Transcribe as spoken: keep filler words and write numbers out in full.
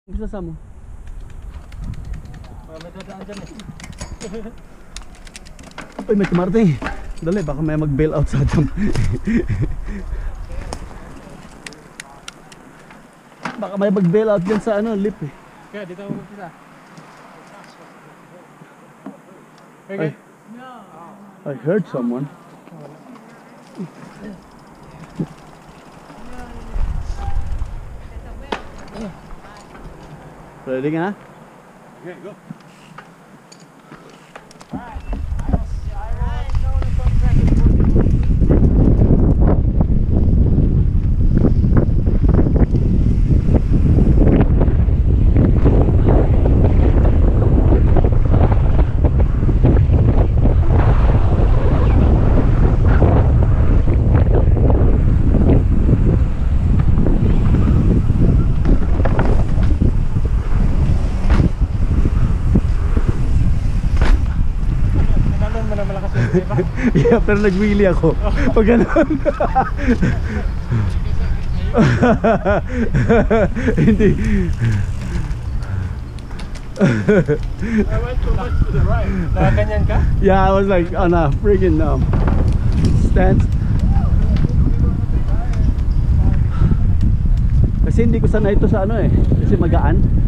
Bisa sa mo. May dadaan dyan eh. Uy, may tumarating. Dali, baka may mag-bail out sa jump. Baka may mag-bail out dyan sa ano, lip eh. Kaya dito ako magpisa. Ay, I heard someone. Ready ka na? Okay, go. Yeah, pero nag-wheelie ako. Pag gano'n. Hindi. I went too much to the right. Nakaganyan ka? Yeah, I was like on a friggin' um, stance. Kasi hindi ko sanay ito sa ano eh. Kasi magaan.